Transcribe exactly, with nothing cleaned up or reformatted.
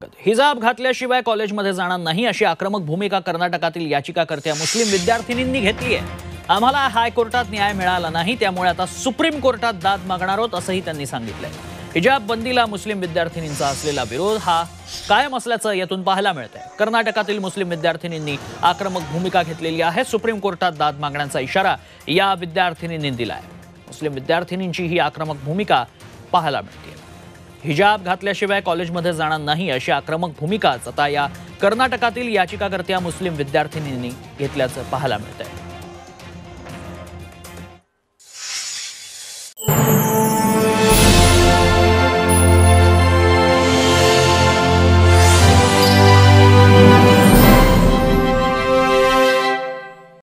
हिजाब घातल्याशिवाय कॉलेजमध्ये जाणार नाही अशी आक्रमक भूमिका कर्नाटकातील याचिकाकर्त्या मुस्लिम विद्यार्थिनींनी घेतली आहे। आम्हाला हायकोर्टात न्याय मिळाला नाही, त्यामुळे आता सुप्रीम कोर्टात दाद मागणार आहोत असंही त्यांनी सांगितलंय। हिजाब बंदीला मुस्लिम विद्यार्थिनींचा असलेला विरोध हा कायम असल्याचं यातून पाहायला मिळतंय। कर्नाटकातील मुस्लिम विद्यार्थिनींनी आक्रमक भूमिका घेतलेली आहे। सुप्रीम कोर्टात दाद मागण्याचा इशारा या विद्यार्थिनींनी दिलाय। मुस्लिम विद्यार्थिनींची ही आक्रमक भूमिका पाहायला मिळते। हिजाब घातल्याशिवाय कॉलेजमध्ये जाणार नाही अशी आक्रमक भूमिकाच आता या कर्नाटकातील याचिकाकर्त्या मुस्लिम विद्यार्थिनींनी घेतल्याचं पाहायला मिळतंय।